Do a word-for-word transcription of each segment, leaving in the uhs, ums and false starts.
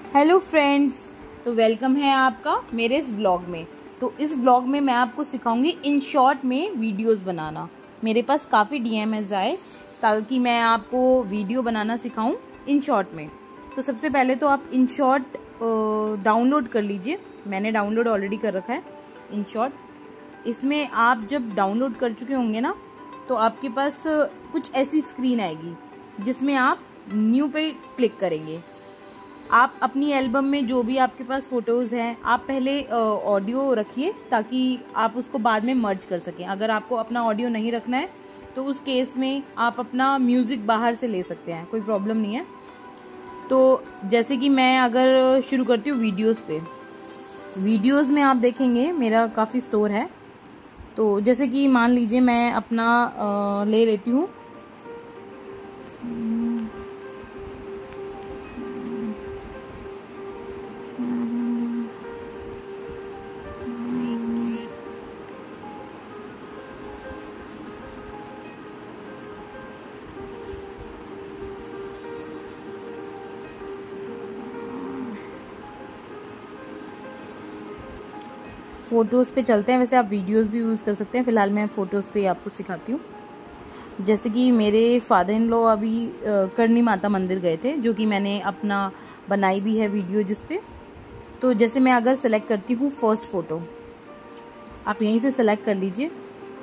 Hello friends, तो welcome है आपका मेरे इस व्लॉग में। तो इस व्लॉग में मैं आपको सिखाऊंगी इन शॉर्ट में वीडियोस बनाना। मेरे पास काफ़ी डीएमएस आए ताकि मैं आपको वीडियो बनाना सिखाऊं इन शॉर्ट में। तो सबसे पहले तो आप इन शॉर्ट डाउनलोड कर लीजिए। मैंने डाउनलोड ऑलरेडी कर रखा है इन शॉर्ट। इसमें आप जब डाउनलोड कर चुके होंगे ना, तो आपके पास कुछ ऐसी स्क्रीन आएगी जिसमें आप न्यू पे क्लिक करेंगे। आप अपनी एल्बम में जो भी आपके पास फोटोज़ हैं, आप पहले ऑडियो रखिए ताकि आप उसको बाद में मर्ज कर सकें। अगर आपको अपना ऑडियो नहीं रखना है तो उस केस में आप अपना म्यूज़िक बाहर से ले सकते हैं, कोई प्रॉब्लम नहीं है। तो जैसे कि मैं अगर शुरू करती हूँ वीडियोस पे, वीडियोस में आप देखेंगे मेरा काफ़ी स्टोर है। तो जैसे कि मान लीजिए मैं अपना आ, ले लेती हूँ फ़ोटोज़ पे चलते हैं। वैसे आप वीडियोस भी यूज़ कर सकते हैं, फ़िलहाल मैं फ़ोटोज़ पे आपको सिखाती हूँ। जैसे कि मेरे फादर इन लॉ अभी करनी माता मंदिर गए थे, जो कि मैंने अपना बनाई भी है वीडियो जिस पे। तो जैसे मैं अगर सेलेक्ट करती हूँ फर्स्ट फ़ोटो, आप यहीं से सेलेक्ट कर लीजिए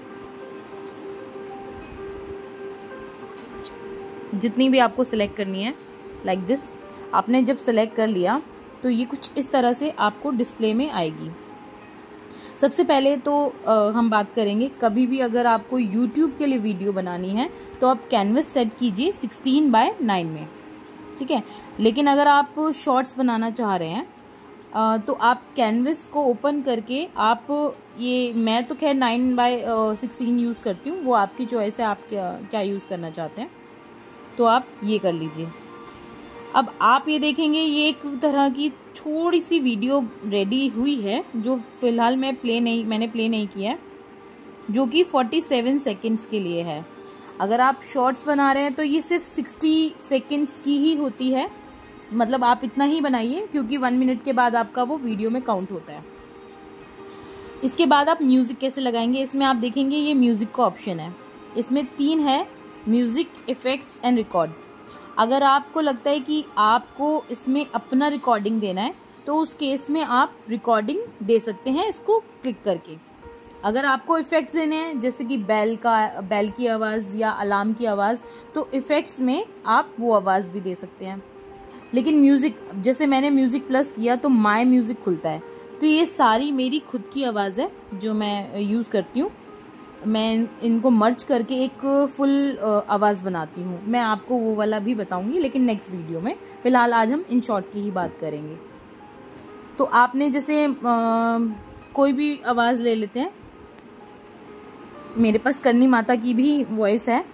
जितनी भी आपको सेलेक्ट करनी है, लाइक दिस। आपने जब सेलेक्ट कर लिया तो ये कुछ इस तरह से आपको डिस्प्ले में आएगी। सबसे पहले तो आ, हम बात करेंगे, कभी भी अगर आपको YouTube के लिए वीडियो बनानी है तो आप कैनवस सेट कीजिए सिक्सटीन बाय नाइन में, ठीक है। लेकिन अगर आप शॉर्ट्स बनाना चाह रहे हैं आ, तो आप कैनवस को ओपन करके आप ये, मैं तो खैर नाइन बाय सिक्सटीन यूज़ करती हूँ, वो आपकी चॉइस है, आप क्या क्या यूज़ करना चाहते हैं, तो आप ये कर लीजिए। अब आप ये देखेंगे ये एक तरह की थोड़ी सी वीडियो रेडी हुई है, जो फिलहाल मैं प्ले नहीं मैंने प्ले नहीं किया है, जो कि सैंतालीस सेकंड्स के लिए है। अगर आप शॉर्ट्स बना रहे हैं तो ये सिर्फ साठ सेकंड्स की ही होती है, मतलब आप इतना ही बनाइए क्योंकि वन मिनट के बाद आपका वो वीडियो में काउंट होता है। इसके बाद आप म्यूज़िक कैसे लगाएंगे, इसमें आप देखेंगे ये म्यूज़िक का ऑप्शन है। इसमें तीन है, म्यूज़िक, इफ़ेक्ट्स एंड रिकॉर्ड। अगर आपको लगता है कि आपको इसमें अपना रिकॉर्डिंग देना है तो उस केस में आप रिकॉर्डिंग दे सकते हैं इसको क्लिक करके। अगर आपको इफ़ेक्ट्स देने हैं, जैसे कि बेल का बेल की आवाज़ या अलार्म की आवाज़, तो इफ़ेक्ट्स में आप वो आवाज़ भी दे सकते हैं। लेकिन म्यूज़िक, जैसे मैंने म्यूज़िक प्लस किया तो माय म्यूज़िक खुलता है, तो ये सारी मेरी खुद की आवाज़ है जो मैं यूज़ करती हूँ। मैं इनको मर्ज करके एक फुल आवाज़ बनाती हूँ, मैं आपको वो वाला भी बताऊंगी लेकिन नेक्स्ट वीडियो में। फ़िलहाल आज हम इन शॉर्ट की ही बात करेंगे। तो आपने जैसे आ, कोई भी आवाज़ ले लेते हैं, मेरे पास करनी माता की भी वॉइस है,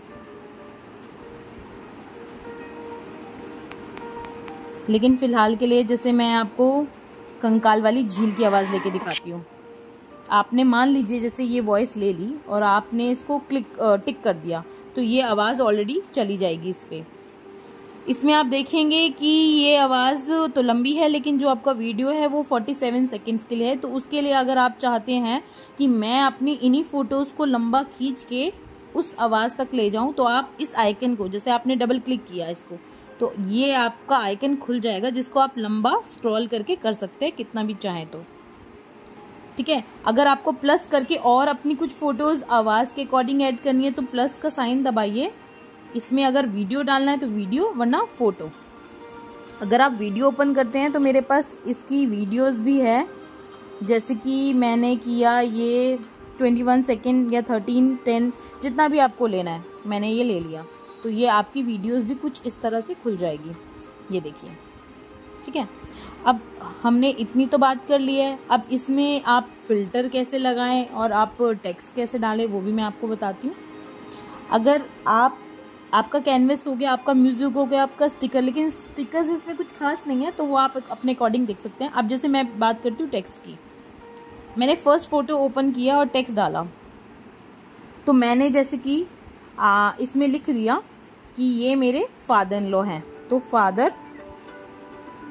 लेकिन फ़िलहाल के लिए जैसे मैं आपको कंकाल वाली झील की आवाज़ लेके दिखाती हूँ। आपने मान लीजिए जैसे ये वॉइस ले ली और आपने इसको क्लिक टिक कर दिया तो ये आवाज़ ऑलरेडी चली जाएगी इस पे। इसमें आप देखेंगे कि ये आवाज़ तो लंबी है, लेकिन जो आपका वीडियो है वो सैंतालीस सेकंड्स के लिए है। तो उसके लिए अगर आप चाहते हैं कि मैं अपनी इन्हीं फ़ोटोज़ को लंबा खींच के उस आवाज़ तक ले जाऊँ, तो आप इस आइकन को, जैसे आपने डबल क्लिक किया इसको, तो ये आपका आइकन खुल जाएगा जिसको आप लंबा स्क्रॉल करके कर सकते हैं कितना भी चाहें तो, ठीक है। अगर आपको प्लस करके और अपनी कुछ फोटोज़ आवाज़ के अकॉर्डिंग ऐड करनी है तो प्लस का साइन दबाइए। इसमें अगर वीडियो डालना है तो वीडियो, वरना फ़ोटो। अगर आप वीडियो ओपन करते हैं तो मेरे पास इसकी वीडियोस भी है, जैसे कि मैंने किया ये इक्कीस सेकंड या तेरह, दस, जितना भी आपको लेना है मैंने ये ले लिया। तो ये आपकी वीडियोस भी कुछ इस तरह से खुल जाएगी, ये देखिए, ठीक है। अब हमने इतनी तो बात कर ली है। अब इसमें आप फ़िल्टर कैसे लगाएं और आप टेक्स्ट कैसे डालें वो भी मैं आपको बताती हूँ। अगर आप आपका कैनवस हो गया, आपका म्यूज़िक हो गया, आपका स्टिकर, लेकिन स्टिकर्स इसमें कुछ खास नहीं है तो वो आप अपने अकॉर्डिंग देख सकते हैं। अब जैसे मैं बात करती हूँ टेक्स्ट की, मैंने फर्स्ट फ़ोटो ओपन किया और टेक्स्ट डाला, तो मैंने जैसे कि आ, इसमें लिख दिया कि ये मेरे फादर इन लॉ हैं, तो फादर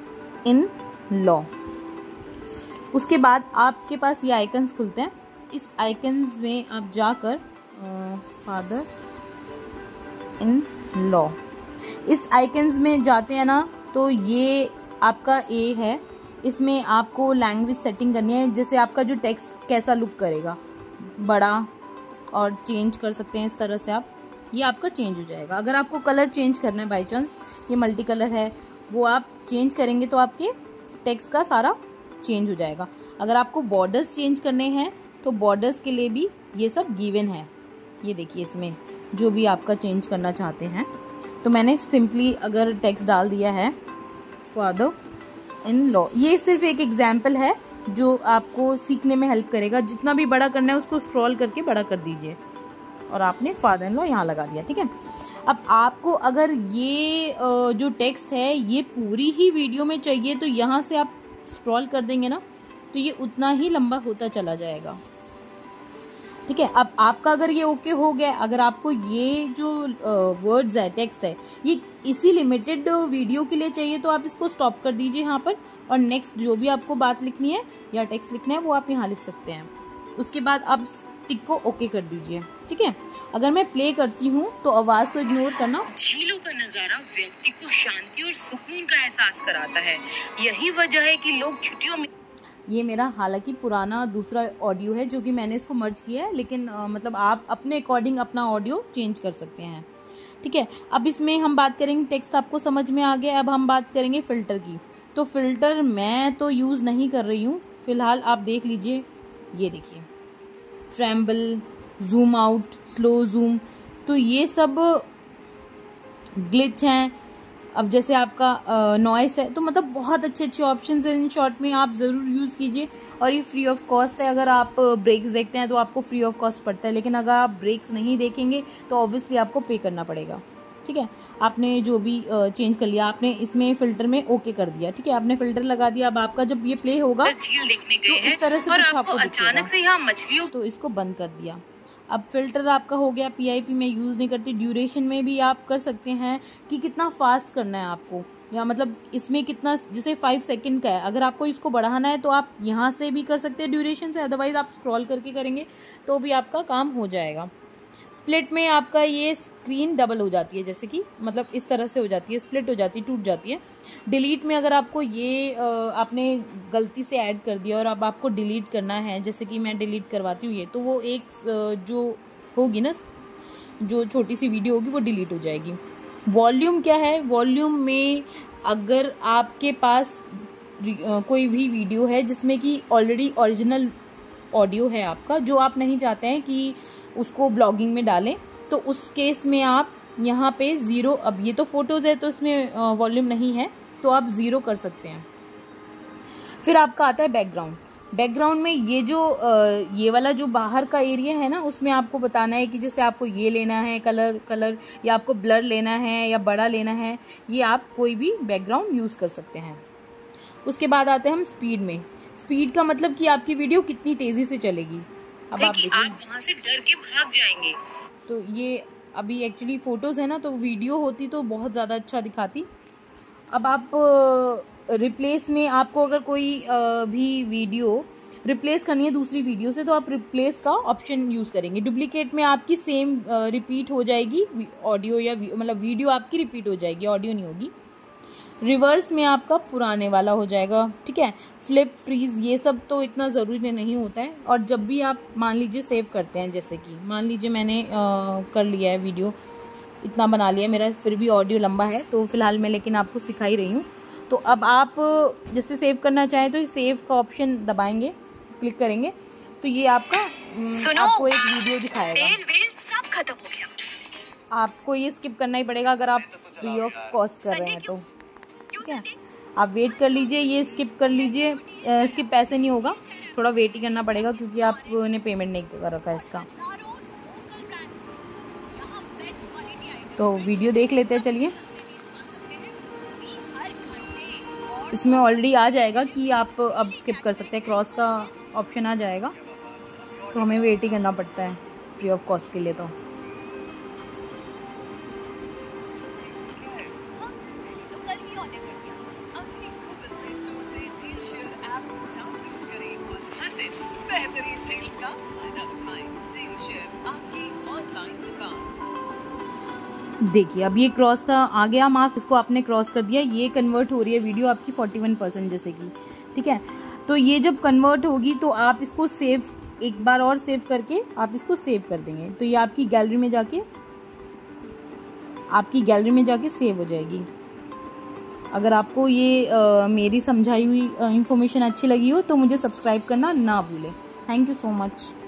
इन लॉ। उसके बाद आपके पास ये आइकन्स खुलते हैं। इस आइकन्स में आप जाकर फादर इन लॉ, इस आइकन्स में जाते हैं ना, तो ये आपका ए है। इसमें आपको लैंग्वेज सेटिंग करनी है, जैसे आपका जो टेक्स्ट कैसा लुक करेगा, बड़ा और चेंज कर सकते हैं इस तरह से आप, ये आपका चेंज हो जाएगा। अगर आपको कलर चेंज करना है, बाई चांस ये मल्टी कलर है, वो आप चेंज करेंगे तो आपके टेक्स्ट का सारा चेंज हो जाएगा। अगर आपको बॉर्डर्स चेंज करने हैं तो बॉर्डर्स के लिए भी ये सब गिवन है। ये देखिए इसमें जो भी आपका चेंज करना चाहते हैं, तो मैंने सिंपली अगर टेक्स्ट डाल दिया है फादर इन लॉ। ये सिर्फ एक एग्जाम्पल है जो आपको सीखने में हेल्प करेगा। जितना भी बड़ा करना है उसको स्क्रॉल करके बड़ा कर दीजिए और आपने फादर इन लॉ यहाँ लगा दिया, ठीक है। अब आपको अगर ये जो टेक्स्ट है ये पूरी ही वीडियो में चाहिए तो यहाँ से आप स्क्रॉल कर देंगे ना, तो ये उतना ही लंबा होता चला जाएगा, ठीक है। अब आपका अगर ये ओके हो गया, अगर आपको ये जो वर्ड्स है, टेक्स्ट है, ये इसी लिमिटेड वीडियो के लिए चाहिए तो आप इसको स्टॉप कर दीजिए यहाँ पर, और नेक्स्ट जो भी आपको बात लिखनी है या टेक्स्ट लिखना है वो आप यहाँ लिख सकते हैं। उसके बाद आप टिक को ओके कर दीजिए, ठीक है। अगर मैं प्ले करती हूँ तो आवाज को इग्नोर करना। झीलों का नजारा व्यक्ति को शांति और सुकून का एहसास कराता है। यही वजह है कि लोग छुट्टियों में, ये मेरा हालांकि पुराना दूसरा ऑडियो है जो कि मैंने इसको मर्ज किया है, लेकिन आ, मतलब आप अपने अकॉर्डिंग अपना ऑडियो चेंज कर सकते हैं, ठीक है। अब इसमें हम बात करेंगे, टेक्स्ट आपको समझ में आ गया। अब हम बात करेंगे फ़िल्टर की। तो फ़िल्टर मैं तो यूज़ नहीं कर रही हूँ फ़िलहाल, आप देख लीजिए। ये देखिए tremble, zoom out, slow zoom, तो ये सब ग्लिच हैं। अब जैसे आपका नॉइस है, तो मतलब बहुत अच्छे अच्छे ऑप्शंस हैं इन शॉर्ट में, आप ज़रूर यूज़ कीजिए। और ये फ्री ऑफ कॉस्ट है। अगर आप ब्रेक्स देखते हैं तो आपको फ्री ऑफ कॉस्ट पड़ता है, लेकिन अगर आप ब्रेक्स नहीं देखेंगे तो ऑब्वियसली आपको पे करना पड़ेगा, ठीक है। आपने जो भी चेंज कर लिया, आपने इसमें फ़िल्टर में ओके कर दिया, ठीक है, आपने फ़िल्टर लगा दिया। अब आपका जब ये प्ले होगा झील देखने गए तो इस तरह से और कुछ आपको आपको अचानक से यहाँ मछलियों, तो इसको बंद कर दिया। अब फिल्टर आपका हो गया। पीआईपी में यूज़ नहीं करती। ड्यूरेशन में भी आप कर सकते हैं कि कितना फास्ट करना है आपको, या मतलब इसमें कितना, जैसे फाइव सेकंड का है, अगर आपको इसको बढ़ाना है तो आप यहाँ से भी कर सकते हैं ड्यूरेशन से, अदरवाइज आप स्क्रॉल करके करेंगे तो भी आपका काम हो जाएगा। स्प्लिट में आपका ये स्क्रीन डबल हो जाती है, जैसे कि मतलब इस तरह से हो जाती है, स्प्लिट हो जाती है, टूट जाती है। डिलीट में अगर आपको ये आपने गलती से ऐड कर दिया और अब आपको डिलीट करना है, जैसे कि मैं डिलीट करवाती हूँ ये, तो वो एक जो होगी ना, जो छोटी सी वीडियो होगी वो डिलीट हो जाएगी। वॉल्यूम क्या है? वॉल्यूम में अगर आपके पास कोई भी वीडियो है जिसमें कि ऑलरेडी ओरिजिनल ऑडियो है आपका, जो आप नहीं चाहते हैं कि उसको ब्लॉगिंग में डालें, तो उस केस में आप यहाँ पे ज़ीरो, अब ये तो फोटोज़ है तो इसमें वॉल्यूम नहीं है, तो आप ज़ीरो कर सकते हैं। फिर आपका आता है बैकग्राउंड। बैकग्राउंड में ये जो ये वाला जो बाहर का एरिया है ना, उसमें आपको बताना है कि जैसे आपको ये लेना है कलर कलर या आपको ब्लर लेना है या बड़ा लेना है, ये आप कोई भी बैकग्राउंड यूज़ कर सकते हैं। उसके बाद आते हैं हम स्पीड में। स्पीड का मतलब कि आपकी वीडियो कितनी तेज़ी से चलेगी। अब आप देखिए, आप वहाँ से डर के भाग जाएंगे। तो ये अभी एक्चुअली फ़ोटोज़ है ना, तो वीडियो होती तो बहुत ज़्यादा अच्छा दिखाती। अब आप रिप्लेस में आपको अगर कोई भी वीडियो रिप्लेस करनी है दूसरी वीडियो से, तो आप रिप्लेस का ऑप्शन यूज़ करेंगे। डुप्लीकेट में आपकी सेम रिपीट हो जाएगी ऑडियो, या मतलब वीडियो आपकी रिपीट हो जाएगी, ऑडियो नहीं होगी। रिवर्स में आपका पुराने वाला हो जाएगा, ठीक है। फ्लिप, फ्रीज, ये सब तो इतना ज़रूरी नहीं होता है। और जब भी आप मान लीजिए सेव करते हैं, जैसे कि मान लीजिए मैंने आ, कर लिया है वीडियो, इतना बना लिया मेरा, फिर भी ऑडियो लंबा है तो फिलहाल मैं लेकिन आपको सिखा ही रही हूँ। तो अब आप जैसे सेव करना चाहें तो सेव का ऑप्शन दबाएंगे, क्लिक करेंगे, तो ये आपका आपको एक वीडियो दिखाएगा। तेल वेल सब खत्म हो गया। आपको ये स्किप करना ही पड़ेगा अगर आप फ्री ऑफ कॉस्ट कर रहे हैं तो, ठीक है। आप वेट कर लीजिए, ये स्किप कर लीजिए, इसके पैसे नहीं होगा, थोड़ा वेट ही करना पड़ेगा क्योंकि आपने पेमेंट नहीं कर रखा है इसका। तो वीडियो देख लेते हैं, चलिए। इसमें ऑलरेडी आ जाएगा कि आप अब स्किप कर सकते हैं, क्रॉस का ऑप्शन आ जाएगा, तो हमें वेट ही करना पड़ता है फ्री ऑफ कॉस्ट के लिए। तो बेहतरीन डील्स का फायदा उठाएं। डीलशिप आपकी ऑनलाइन दुकान। देखिए अब ये क्रॉस का आ गया मार्क, इसको आपने क्रॉस कर दिया, ये कन्वर्ट हो रही है वीडियो आपकी इकतालीस परसेंट जैसे कि, ठीक है। तो ये जब कन्वर्ट होगी तो आप इसको सेव, एक बार और सेव करके आप इसको सेव कर देंगे, तो ये आपकी गैलरी में जाके आपकी गैलरी में जाके सेव हो जाएगी। अगर आपको ये आ, मेरी समझाई हुई इंफॉर्मेशन अच्छी लगी हो तो मुझे सब्सक्राइब करना ना भूलें। Thank you so much.